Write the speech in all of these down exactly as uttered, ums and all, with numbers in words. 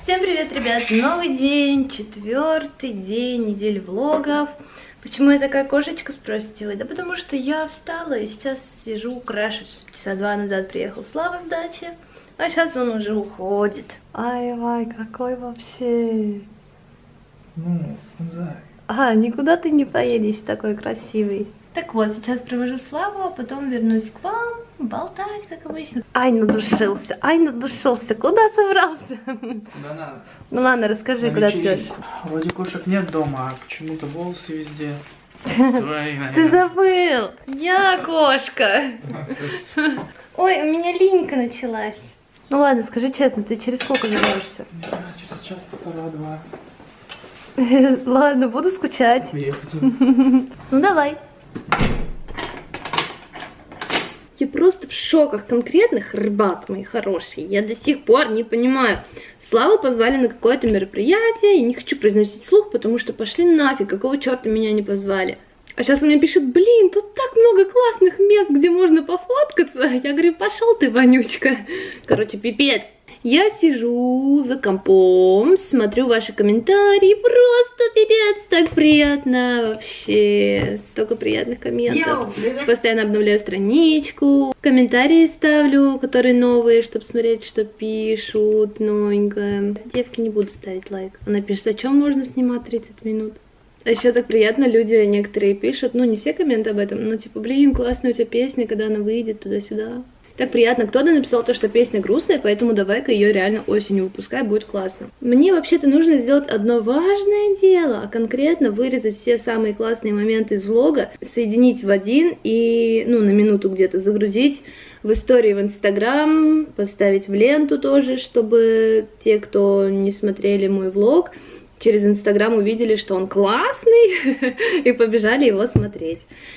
Всем привет, ребят! Новый день, четвертый день недели влогов. Почему я такая кошечка, спросите вы? Да потому что я встала и сейчас сижу, крашусь. Часа два назад приехал Слава с дачи, а сейчас он уже уходит. Ай, Вай, какой вообще... Ну, зай. А, никуда ты не поедешь, такой красивый. Так вот, сейчас провожу Славу, а потом вернусь к вам, болтать, как обычно. Ай, надушился, ай, надушился. Куда собрался? Да надо. Ну ладно, расскажи, На куда ты вечеринку. идешь. Вроде кошек нет дома, а почему-то волосы везде. Твои, Ты забыл! Я кошка! Ой, у меня линька началась. Ну ладно, скажи честно, ты через сколько вернешься? Не знаю, через час, полтора-два. Ладно, буду скучать. Ехать. Ну давай. Я просто в шоках конкретных, ребят мои хорошие. Я до сих пор не понимаю. Славу позвали на какое-то мероприятие. Я не хочу произносить вслух, потому что пошли нафиг. Какого черта меня не позвали? А сейчас он мне пишет: блин, тут так много классных мест, где можно пофоткаться. Я говорю: пошел ты, вонючка. Короче, пипец. Я сижу за компом, смотрю ваши комментарии, просто пипец, так приятно вообще, столько приятных комментов. Йоу, постоянно обновляю страничку, комментарии ставлю, которые новые, чтобы смотреть, что пишут, новенькое. Девки, не буду ставить лайк. Она пишет: о чем можно снимать тридцать минут? А еще так приятно, люди некоторые пишут, ну не все комменты об этом, но типа: блин, классная у тебя песня, когда она выйдет, туда-сюда. Так приятно. Кто-то написал то, что песня грустная, поэтому давай-ка ее реально осенью выпускай, будет классно. Мне вообще-то нужно сделать одно важное дело, а конкретно вырезать все самые классные моменты из влога, соединить в один и, ну, на минуту где-то загрузить в истории в Инстаграм, поставить в ленту тоже, чтобы те, кто не смотрели мой влог, через Инстаграм увидели, что он классный, и побежали его смотреть.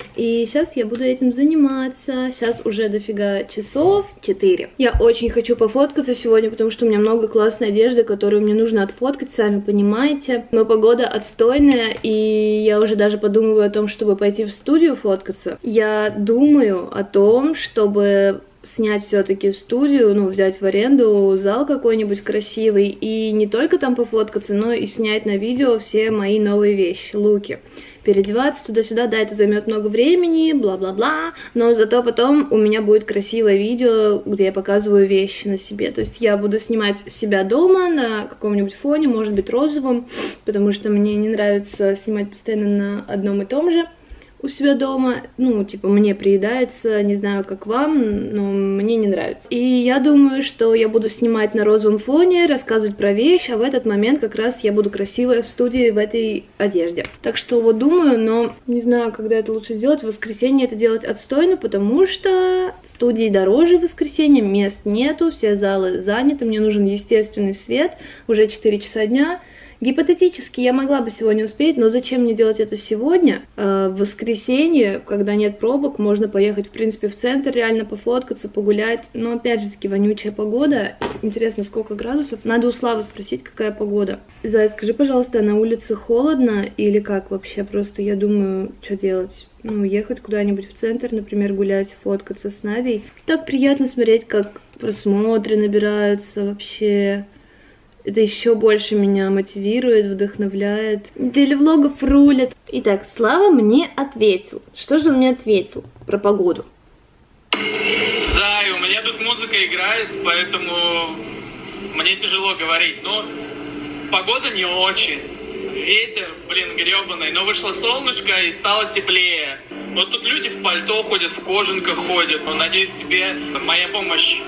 И сейчас я буду этим заниматься. Сейчас уже дофига часов, четыре. Я очень хочу пофоткаться сегодня, потому что у меня много классной одежды, которую мне нужно отфоткать, сами понимаете. Но погода отстойная, и я уже даже подумываю о том, чтобы пойти в студию фоткаться. Я думаю о том, чтобы снять все-таки студию, ну, взять в аренду зал какой-нибудь красивый и не только там пофоткаться, но и снять на видео все мои новые вещи, луки. Переодеваться туда-сюда, да, это займет много времени, бла-бла-бла, но зато потом у меня будет красивое видео, где я показываю вещи на себе. То есть я буду снимать себя дома на каком-нибудь фоне, может быть розовом, потому что мне не нравится снимать постоянно на одном и том же у себя дома, ну, типа, мне приедается, не знаю, как вам, но мне не нравится. И я думаю, что я буду снимать на розовом фоне, рассказывать про вещь, а в этот момент как раз я буду красивая в студии в этой одежде. Так что вот думаю, но не знаю, когда это лучше сделать. В воскресенье это делать отстойно, потому что студии дороже в воскресенье, мест нету, все залы заняты, мне нужен естественный свет, уже четыре часа дня. Гипотетически я могла бы сегодня успеть, но зачем мне делать это сегодня? В воскресенье, когда нет пробок, можно поехать, в принципе, в центр, реально пофоткаться, погулять. Но опять же таки вонючая погода. Интересно, сколько градусов? Надо у Славы спросить, какая погода. Зай, скажи, пожалуйста, на улице холодно или как вообще? Просто я думаю, что делать? Ну, ехать куда-нибудь в центр, например, гулять, фоткаться с Надей. Так приятно смотреть, как просмотры набираются вообще. Это еще больше меня мотивирует, вдохновляет. Недели влогов рулят. Итак, Слава мне ответил. Что же он мне ответил про погоду? Зай, у меня тут музыка играет, поэтому мне тяжело говорить. Но погода не очень. Ветер, блин, гребаный. Но вышло солнышко и стало теплее. Вот тут люди в пальто ходят, в кожанках ходят. Но, надеюсь, тебе моя помощь,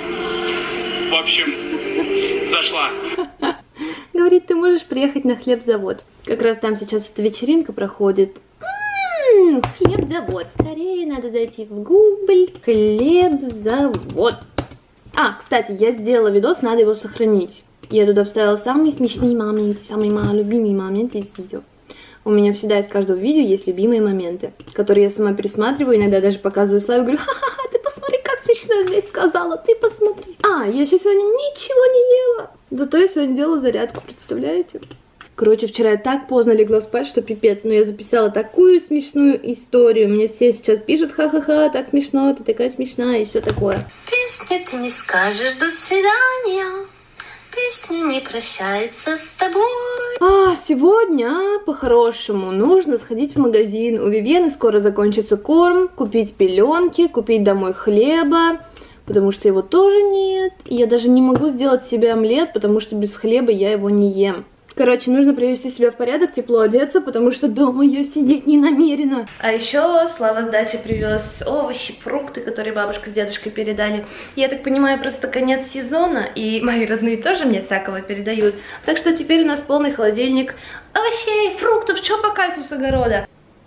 в общем, зашла. Говорит, ты можешь приехать на хлебзавод. Как раз там сейчас эта вечеринка проходит. М-м, хлебзавод. Скорее надо зайти в Google. Хлебзавод. А, кстати, я сделала видос, надо его сохранить. Я туда вставила самые смешные моменты, самые мои любимые моменты из видео. У меня всегда из каждого видео есть любимые моменты, которые я сама пересматриваю, иногда даже показываю Славе, говорю: ха-ха-ха, ты посмотри, как смешно я здесь сказала, ты посмотри. А, я еще сегодня ничего не ела. Зато я сегодня делала зарядку, представляете? Короче, вчера я так поздно легла спать, что пипец, но я записала такую смешную историю. Мне все сейчас пишут: ха-ха-ха, так смешно, ты такая смешная и все такое. Песня ты не скажешь до свидания, Песня не прощается с тобой. А, сегодня, по-хорошему, нужно сходить в магазин. У Вивьены скоро закончится корм, купить пеленки, купить домой хлеба, потому что его тоже нет. И я даже не могу сделать себе омлет, потому что без хлеба я его не ем. Короче, нужно привести себя в порядок, тепло одеться, потому что дома я сидеть не намерена. А еще Слава с дачи привез овощи, фрукты, которые бабушка с дедушкой передали. Я так понимаю, просто конец сезона, и мои родные тоже мне всякого передают. Так что теперь у нас полный холодильник овощей, фруктов, что по кайфу с огорода.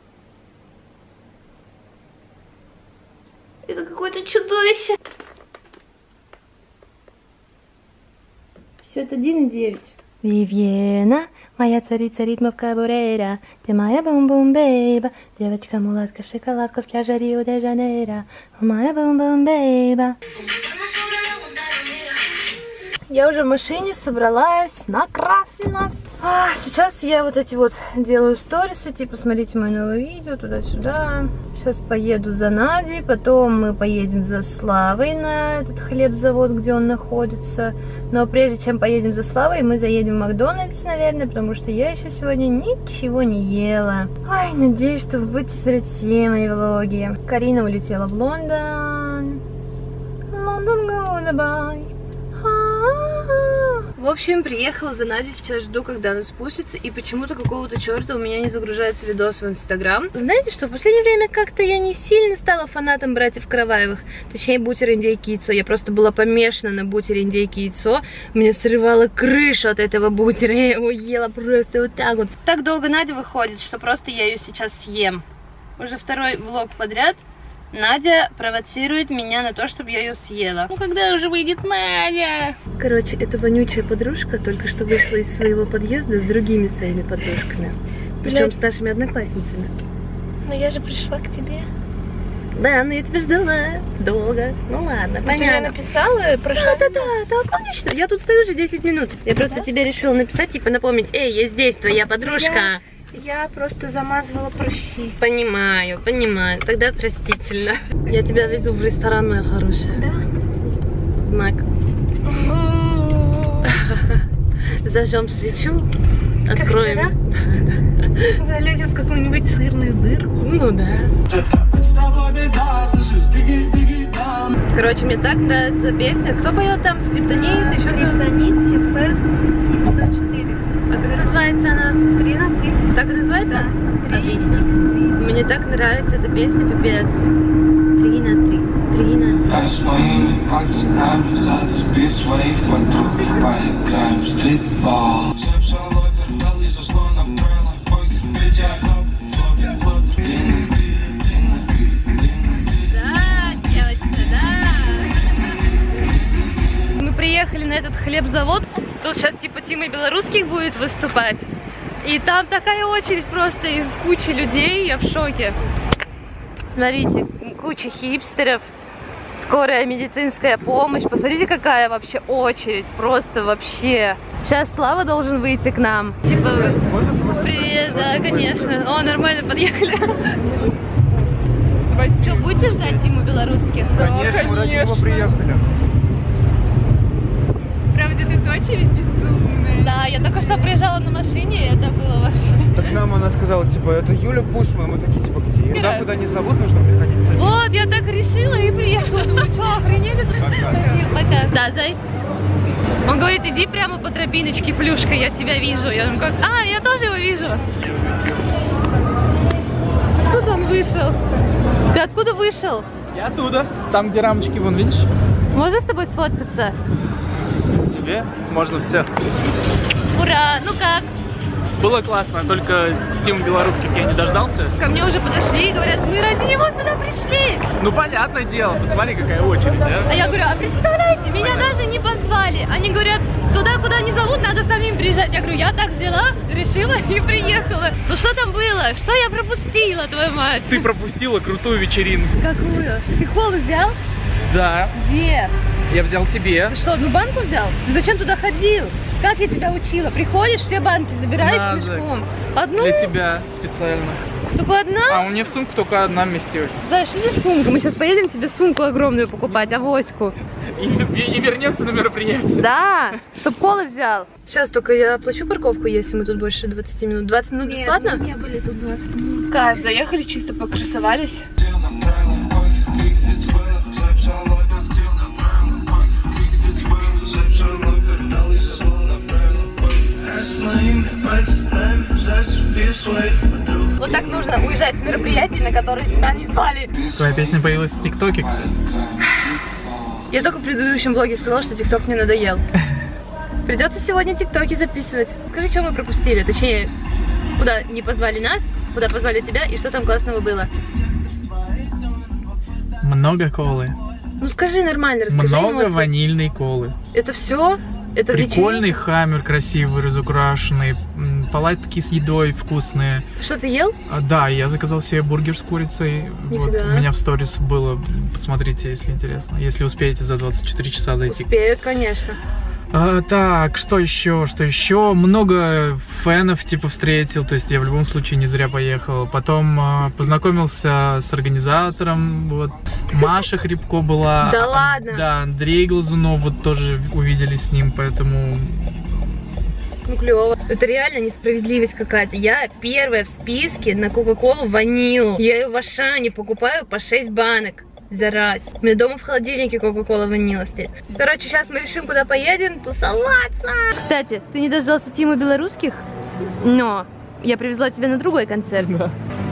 Это какое-то чудовище. пятьдесят один и девять. Вивьена, моя царица ритмов кабурера, ты моя бум-бум-бейба, девочка-мулатка, шоколадка с пляжа Рио-де-Жанейро, моя бум-бум-бейба. Я уже в машине собралась, накрасилась. А, сейчас я вот эти вот делаю сторисы, типа смотрите мое новое видео, туда-сюда. Сейчас поеду за Надей, потом мы поедем за Славой на этот хлебзавод, где он находится. Но прежде чем поедем за Славой, мы заедем в Макдональдс, наверное, потому что я еще сегодня ничего не ела. Ай, надеюсь, что вы будете смотреть все мои влоги. Карина улетела в Лондон. Лондон, goodbye. В общем, приехала за Надей, сейчас жду, когда она спустится, и почему-то какого-то черта у меня не загружается видос в Инстаграм. Знаете что, в последнее время как-то я не сильно стала фанатом братьев Караваевых, точнее бутер, индейки, яйцо. Я просто была помешана на бутере, индейки, яйцо. Меня срывала крышу от этого бутера, я его ела просто вот так вот. Так долго Надя выходит, что просто я ее сейчас съем. Уже второй влог подряд. Надя провоцирует меня на то, чтобы я ее съела. Ну, когда уже выйдет Надя? Короче, эта вонючая подружка только что вышла из своего подъезда с другими своими подружками. Причем с нашими одноклассницами. Но я же пришла к тебе. Да, но я тебя ждала долго. Ну ладно, Ты понятно. мне написала, прошла. Да, да, да, да, конечно. Я тут стою уже десять минут. Я просто тебе решила написать, типа напомнить: эй, я здесь, твоя подружка. Я просто замазывала прыщи. Понимаю, понимаю. Тогда простительно. Я тебя везу в ресторан, моя хорошая. Да? В Мак. Зажжем свечу. Откроем. Залезем в какую-нибудь сырную дырку. Ну да. Короче, мне так нравится песня. Кто поет там? Скриптонит? Еще Скриптонит, Ти-Фест и сто четыре. А как называется она? Три на три. Так и называется? Да. Отлично. Мне так нравится эта песня, пипец. Три на три. Три на Да, девочка, да. Мы приехали на этот хлебзавод. Тут сейчас типа Тима Белорусских будет выступать. И там такая очередь просто из кучи людей, я в шоке. Смотрите, куча хипстеров, скорая медицинская помощь. Посмотрите, какая вообще очередь, просто вообще. Сейчас Слава должен выйти к нам. Типа, привет, да, конечно. О, нормально, подъехали. Что, будете ждать Тиму Белорусских? Конечно, мы ради него приехали. Правда, тут очередь безумная. Да, я только что приезжала на машине, и это было вообще. Так нам она сказала, типа, это Юля Пушман. Мы такие, типа, где? Туда, куда не зовут, нужно приходить самим. Вот, я так решила и приехала. Думаю, что, охренели? Спасибо, пока. Да, зай. Он говорит, иди прямо по тропиночке, плюшка, я тебя вижу. Я говорю, как? А, я тоже его вижу. Откуда он вышел? Ты откуда вышел? Я оттуда, там где рамочки, вон, видишь? Можно с тобой сфоткаться? Тебе можно все. Ура! Ну как? Было классно, только Тима Белорусских я не дождался. Ко мне уже подошли и говорят, мы ради него сюда пришли. Ну, понятное дело, посмотри, какая очередь, а. А я говорю, а представляете, меня Понятно. даже не позвали. Они говорят, туда, куда не зовут, надо самим приезжать. Я говорю, я так взяла, решила и приехала. Ну что там было? Что я пропустила, твою мать? Ты пропустила крутую вечеринку. Какую? Ты колу взял? Да, Где? я взял тебе. Ты что, одну банку взял? Ты зачем туда ходил? Как я тебя учила? Приходишь, все банки забираешь Надо. мешком. Одну? Для тебя специально. Только одна? А у меня в сумку только одна вместилась. Знаешь, что за сумка? Мы сейчас поедем тебе сумку огромную покупать, авоську. И, и, и вернемся на мероприятие. Да, чтоб колы взял. Сейчас только я оплачу парковку, если мы тут больше двадцати минут. двадцать минут бесплатно? Нет, мы не были тут двадцать минут. Кайф, заехали, чисто покрасовались. Вот так нужно уезжать с мероприятий, на которые тебя не звали. Твоя песня появилась в ТикТоке, кстати. Я только в предыдущем блоге сказала, что ТикТок мне надоел. Придется сегодня ТикТоки записывать. Скажи, что мы пропустили? Точнее, куда не позвали нас, куда позвали тебя и что там классного было. Много колы. Ну скажи нормально, расскажи Много эмоции. ванильной колы. Это все? Это Прикольный вечеринка? хаммер, красивый, разукрашенный. м, Палатки с едой вкусные. Что ты ел? А, да, я заказал себе бургер с курицей. Вот, Нифига. у меня в сторис было. Посмотрите, если интересно. Если успеете за двадцать четыре часа зайти. Успеют, конечно. А, так, что еще? Что еще? Много фенов типа встретил, то есть я в любом случае не зря поехал. Потом а, познакомился с организатором, вот. Маша Хребко была. Да ладно? Да, Андрей Глазунов, вот тоже увиделись с ним, поэтому... Ну клево. Это реально несправедливость какая-то. Я первая в списке на Кока-Колу ванилу. Я ее в Ашане покупаю по шесть банок за раз. У меня дома в холодильнике Кока-Кола ванила стоит. Короче, сейчас мы решим, куда поедем тусоваться. Кстати, ты не дождался Тимы Белорусских? Но я привезла тебя на другой концерт. Да.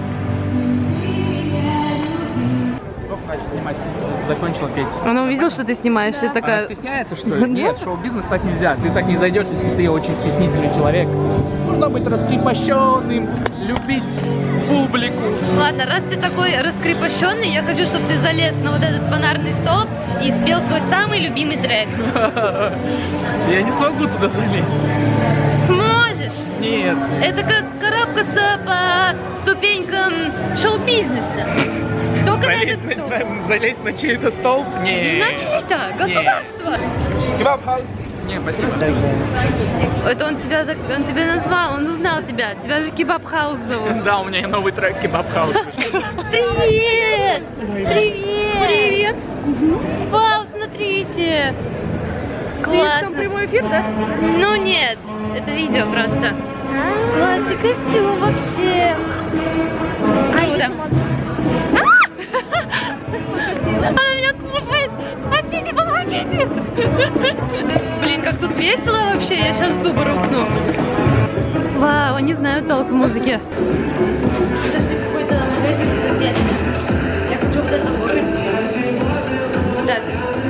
Снимать, закончила петь. Она увидела, что ты снимаешь, и такая... Она стесняется, что ли? Нет, шоу-бизнес так нельзя. Ты так не зайдешь, если ты очень стеснительный человек. Нужно быть раскрепощенным, любить публику. Ладно, раз ты такой раскрепощенный, я хочу, чтобы ты залез на вот этот фонарный столб и спел свой самый любимый трек. Я не смогу туда залезть. Сможешь? Нет. Это как карабкаться по ступенькам шоу-бизнеса. Только на Залезть этот на, столб. на- залезть на чей-то столб? Не. На чей-то? Государство. Кебаб-хаус? Не, спасибо. Это он тебя, так- он тебя назвал, он узнал тебя. Тебя же Кебаб-хаус зовут. Да, у меня новый трек Кебаб-хаус. Привет! Привет! Привет! Вау, смотрите! Классно! Прямой эфир, да? Ну нет, это видео просто. Классный костюм вообще. Круто. Она меня кушает! Спасите, помогите! Блин, как тут весело вообще, я сейчас дуба рухну. Вау, не знаю толк в музыке. Зашли в какой-то магазин с конфетами. Я хочу вот это вот. Вот так.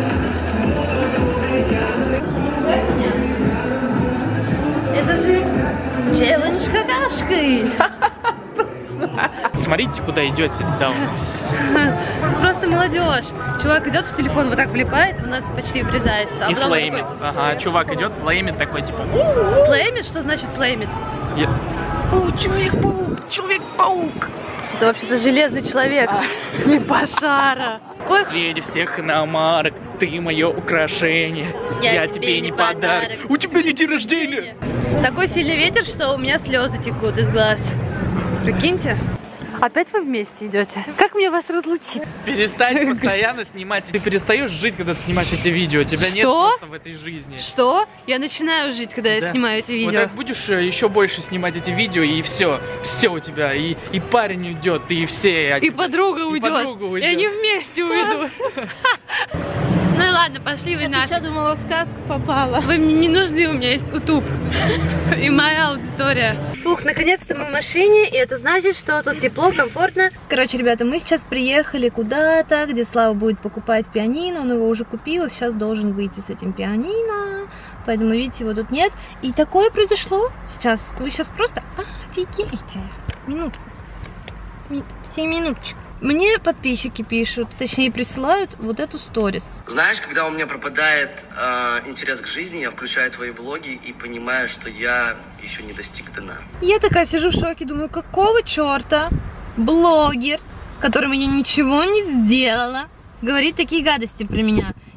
Это же челлендж какашкой. Смотрите, куда идете. Да. Просто молодежь. Чувак идет в телефон, вот так влипает, у нас почти врезается. А И потом слеймит. такой, Ага, чувак идет, слеймит такой, типа... Слеймит? Что значит слеймит? Я- О, Человек-паук! Человек-паук! Это вообще-то железный человек. Слепошара. Какой Среди всех иномарок ты мое украшение. Я, тебе не подарок. У тебя не день рождения. Такой сильный ветер, что у меня слезы текут из глаз. Прикиньте. Опять вы вместе идете? Как мне вас разлучить? Перестань постоянно снимать. Ты перестаешь жить, когда ты снимаешь эти видео. Тебя нет Что? просто в этой жизни. Что? Я начинаю жить, когда я Да. снимаю эти Вот видео. так будешь э, еще больше снимать эти видео, и все. Все у тебя. И, и парень уйдет, и все. И подруга уйдет. подруга уйдет. И они вместе уйдут. Ну и ладно, пошли вы Ты нафиг. что, думала, в сказку попала? Вы мне не нужны, у меня есть утуб. И моя аудитория. Фух, наконец-то мы в машине, и это значит, что тут тепло, комфортно. Короче, ребята, мы сейчас приехали куда-то, где Слава будет покупать пианино. Он его уже купил, и сейчас должен выйти с этим пианино. Поэтому, видите, его тут нет. И такое произошло сейчас. Вы сейчас просто офигеете. Минутку. Ми- Семь минуточек. Мне подписчики пишут, точнее присылают вот эту сторис. Знаешь, когда у меня пропадает э, интерес к жизни, я включаю твои влоги и понимаю, что я еще не достиг дна. Я такая сижу в шоке, думаю, какого черта блогер, которому я ничего не сделала, говорит такие гадости про меня.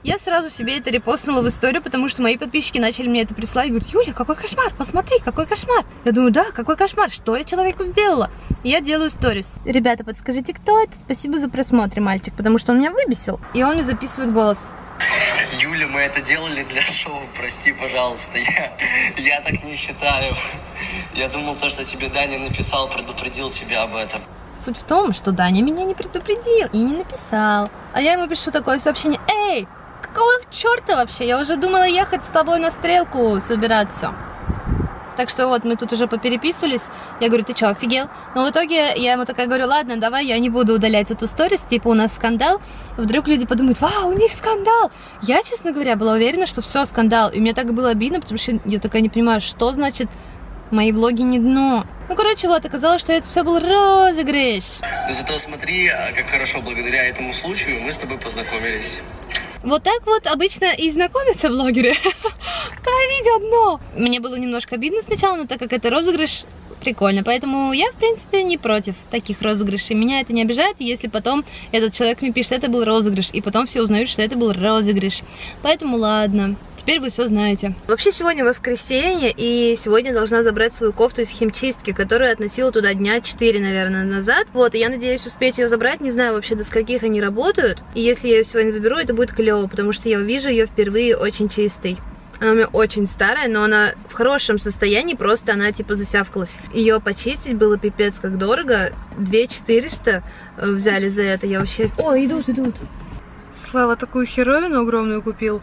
Я сразу себе это репостнула в историю, потому что мои подписчики начали мне это присылать. Говорят, Юля, какой кошмар, посмотри, какой кошмар. Я думаю, да, какой кошмар, что я человеку сделала? И я делаю сторис. Ребята, подскажите, кто это? Спасибо за просмотр, мальчик, потому что он меня выбесил. И он мне записывает голос. Юля, мы это делали для шоу, прости, пожалуйста, я, я так не считаю. Я думал, то, что тебе Даня написал, предупредил тебя об этом. Суть в том, что Даня меня не предупредил и не написал. А я ему пишу такое сообщение: эй, какого черта вообще? Я уже думала ехать с тобой на стрелку собираться. Так что вот, мы тут уже попереписывались. Я говорю, ты что, офигел? Но в итоге я ему такая говорю, ладно, давай, я не буду удалять эту сторис, типа у нас скандал. Вдруг люди подумают, вау, у них скандал. Я, честно говоря, была уверена, что все, скандал. И мне так было обидно, потому что я такая не понимаю, что значит мои влоги не дно. Ну, короче, вот, оказалось, что это все был розыгрыш. Зато смотри, как хорошо, благодаря этому случаю мы с тобой познакомились. Вот так вот обычно и знакомятся блогеры. Какое видео дно. Мне было немножко обидно сначала, но так как это розыгрыш, прикольно. Поэтому я, в принципе, не против таких розыгрышей. Меня это не обижает, если потом этот человек мне пишет, это был розыгрыш, и потом все узнают, что это был розыгрыш. Поэтому ладно. Теперь вы все знаете. Вообще сегодня воскресенье, и сегодня должна забрать свою кофту из химчистки, которую относила туда дня четыре, наверное, назад. Вот, и я надеюсь успеть ее забрать. Не знаю вообще, до скольких они работают. И если я ее сегодня заберу, это будет клево, потому что я увижу ее впервые очень чистой. Она у меня очень старая, но она в хорошем состоянии, просто она типа засявкалась. Ее почистить было пипец как дорого. две тысячи четыреста взяли за это. Я вообще... О, идут, идут. Слава такую херовину огромную купил.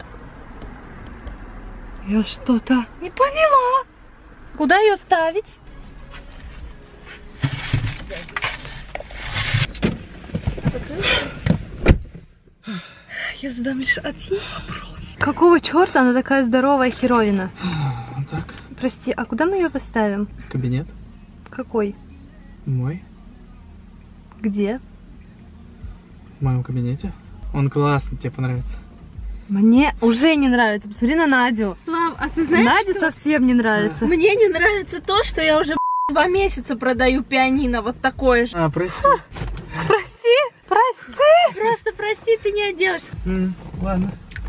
Я что-то не поняла. Куда ее ставить? Я задам лишь один вопрос. Какого черта она такая здоровая херовина? Вот так. Прости, а куда мы ее поставим? В кабинет. Какой? Мой. Где? В моем кабинете. Он классный, тебе понравится. Мне уже не нравится. Посмотри на Надю. Слав, а ты знаешь, Наде что? совсем не нравится. Мне не нравится то, что я уже два месяца продаю пианино вот такое же. А, прости. Прости, прости. Просто прости, ты не оденешься. М, ладно.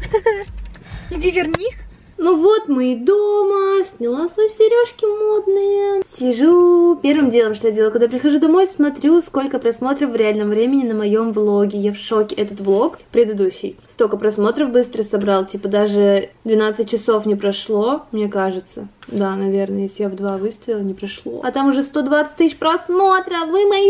Иди верни. Ну вот мы и дома, сняла свои сережки модные. Сижу, первым делом, что я делаю, когда прихожу домой, смотрю, сколько просмотров в реальном времени на моем влоге. Я в шоке. Этот влог, предыдущий, столько просмотров быстро собрал, типа даже двенадцать часов не прошло, мне кажется. Да, наверное, если я в два выставила, не прошло. А там уже сто двадцать тысяч просмотров, вы мои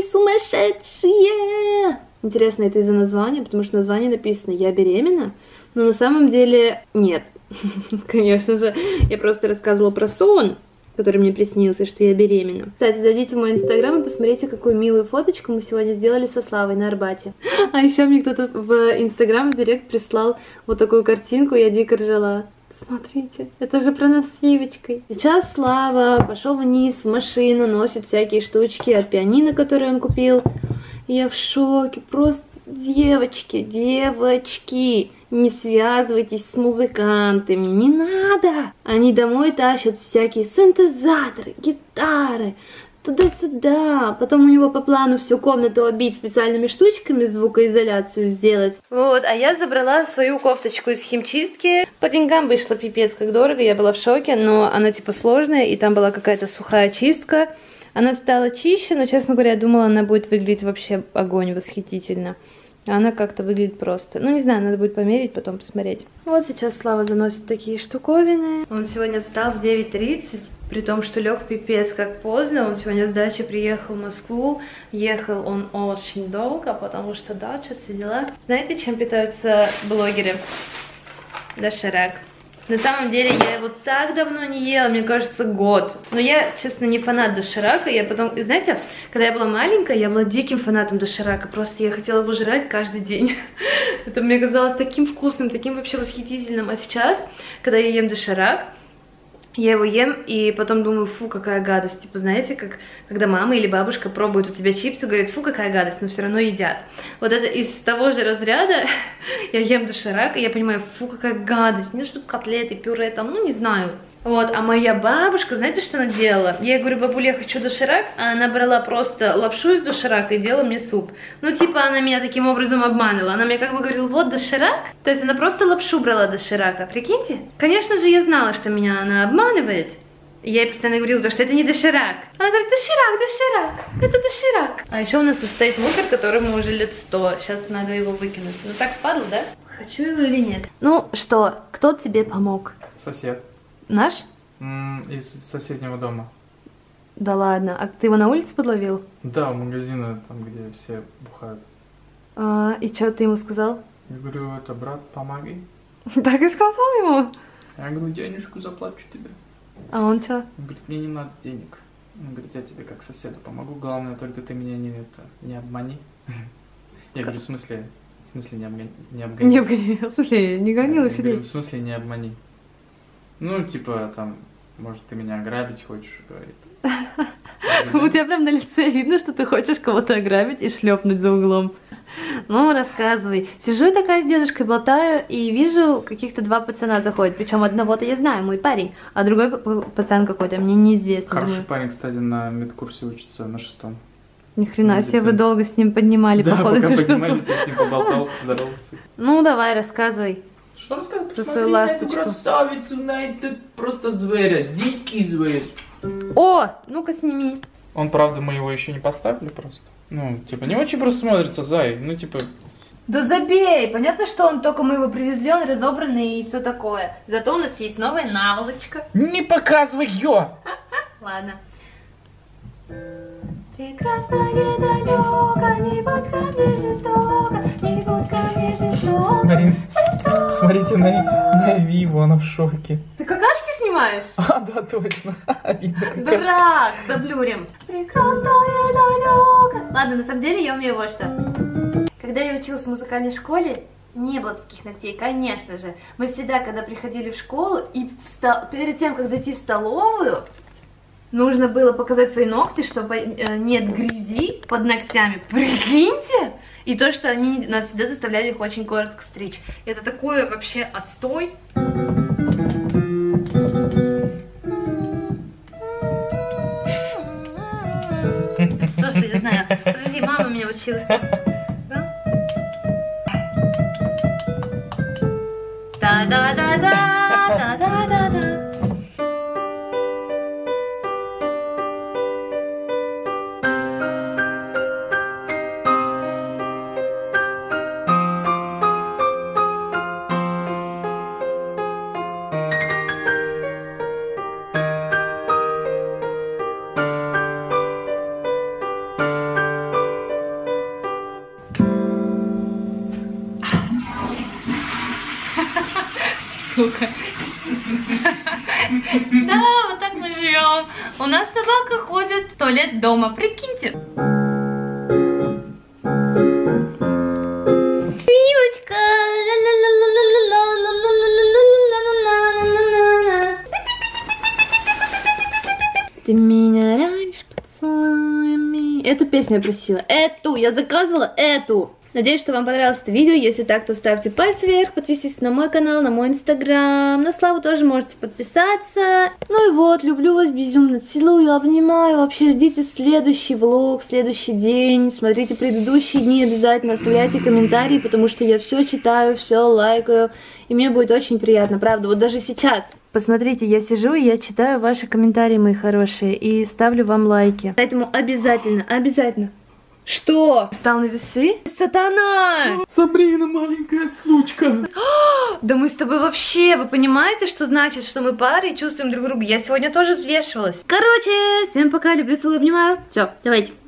сумасшедшие! Интересно, это из-за названия, потому что название написано «Я беременна», но на самом деле нет. Конечно же, я просто рассказывала про сон, который мне приснился, что я беременна. Кстати, зайдите в мой инстаграм и посмотрите, какую милую фоточку мы сегодня сделали со Славой на Арбате. А еще мне кто-то в инстаграм в директ прислал вот такую картинку, я дико ржала. Смотрите, это же про нас с Ивочкой. Сейчас Слава пошел вниз в машину, носит всякие штучки от пианино, которые он купил. Я в шоке, просто девочки, девочки. Не связывайтесь с музыкантами, не надо. Они домой тащат всякие синтезаторы, гитары, туда-сюда. Потом у него по плану всю комнату обить специальными штучками, звукоизоляцию сделать. Вот, а я забрала свою кофточку из химчистки. По деньгам вышло пипец как дорого, я была в шоке, но она типа сложная, и там была какая-то сухая чистка. Она стала чище, но, честно говоря, я думала, она будет выглядеть вообще огонь, восхитительно. Она как-то выглядит просто. Ну, не знаю, надо будет померить, потом посмотреть. Вот сейчас Слава заносит такие штуковины. Он сегодня встал в девять тридцать, при том, что лег пипец как поздно. Он сегодня с дачи приехал в Москву. Ехал он очень долго, потому что дача, все дела. Знаете, чем питаются блогеры? Доширак. На самом деле я его так давно не ела, мне кажется, год. Но я, честно, не фанат доширака. Я потом, знаете, когда я была маленькая, я была диким фанатом доширака. Просто я хотела его жрать каждый день. Это мне казалось таким вкусным, таким вообще восхитительным. А сейчас, когда я ем доширак, я его ем и потом думаю, фу, какая гадость. Типа, знаете, как когда мама или бабушка пробуют у тебя чипсы, говорят, фу, какая гадость, но все равно едят. Вот это из того же разряда. Я ем доширак, и я понимаю, фу, какая гадость. Мне чтобы котлеты, пюре, там, ну, не знаю. Вот, а моя бабушка, знаете, что она делала? Я ей говорю, бабуля, я хочу доширак, а она брала просто лапшу из доширака и делала мне суп. Ну, типа, она меня таким образом обманывала. Она мне как бы говорила, вот доширак. То есть она просто лапшу брала доширака, прикиньте? Конечно же, я знала, что меня она обманывает. Я ей постоянно говорила, что это не доширак. Она говорит, доширак, доширак, это доширак. А еще у нас тут стоит мусор, которому уже лет сто. Сейчас надо его выкинуть. Ну так впадло, да? Хочу его или нет? Ну что, кто тебе помог? Сосед. Наш? М, из соседнего дома. Да ладно, а ты его на улице подловил? Да, у магазина, там, где все бухают. А, и что ты ему сказал? Я говорю, это, брат, помоги. Так и сказал ему. Я говорю, денежку заплачу тебе. А он что? Он говорит, мне не надо денег. Он говорит, я тебе как соседу помогу, главное, только ты меня не, это, не обмани. Я говорю, в смысле, в смысле не, обгони, не обгони? Не обгони, в смысле, не гонил Я еще говорю, в смысле не обмани? Ну, типа, там, может, ты меня ограбить хочешь, говорит. У тебя прям на лице видно, что ты хочешь кого-то ограбить и шлепнуть за углом. Ну, рассказывай. Сижу такая с дедушкой, болтаю, и вижу, каких-то два пацана заходят. Причем одного-то я знаю, мой парень, а другой пацан какой-то, мне неизвестно. Хороший Думаю, парень, кстати, на медкурсе учится, на шестом. ни хрена себе, вы Медицинский. долго с ним поднимали, Да, походу. пока что- поднимались, я с ним поболтал, поздоровался. Ну, давай, рассказывай. Что рассказать? За Посмотри свою на эту ласточку. красавицу, на этот просто зверя, дикий зверь. О, ну-ка сними. Он, правда, мы его еще не поставили просто. Ну, типа, не очень просто смотрится, зай. Ну, типа, Да забей! Понятно, что он только мы его привезли, он разобранный и все такое. Зато у нас есть новая наволочка. не показывай ее! Ладно. Прекрасное далеко, не будь ко мне жестоко, не будь ко мне жестоко. Смотри, посмотрите на, на Виву, она в шоке. Ты какашки снимаешь? А, да, точно. Видно, как Дурак, заблюрим. Прекрасное далеко. Ладно, на самом деле я умею вот что. Когда я училась в музыкальной школе, не было таких ногтей, конечно же. Мы всегда, когда приходили в школу, и в ста- перед тем, как зайти в столовую, нужно было показать свои ногти, чтобы э, нет грязи под ногтями. Прикиньте! И то, что они нас всегда заставляли их очень коротко стричь. Это такое вообще отстой. Слушайте, я знаю. Подожди, мама меня учила. Да? Да-да-да-да, да-да-да-да. Сука. Да, вот так мы живем. У нас собака ходит в туалет дома, прикиньте. Милочка. Ты меня раньше поцелуями. Эту песню я просила. Эту, я заказывала эту. Надеюсь, что вам понравилось это видео. Если так, то ставьте палец вверх, подписывайтесь на мой канал, на мой инстаграм. На Славу тоже можете подписаться. Ну и вот, люблю вас безумно, целую, обнимаю. Вообще ждите следующий влог, следующий день. Смотрите предыдущие дни обязательно, оставляйте комментарии, потому что я все читаю, все лайкаю. И мне будет очень приятно, правда, вот даже сейчас. Посмотрите, я сижу и я читаю ваши комментарии, мои хорошие, и ставлю вам лайки. Поэтому обязательно, обязательно. Что? Встал на весы? Сатана! Сабрина, маленькая сучка. Да мы с тобой вообще, вы понимаете, что значит, что мы пара и чувствуем друг друга? Я сегодня тоже взвешивалась. Короче, всем пока, люблю, целую, обнимаю. Все, давайте.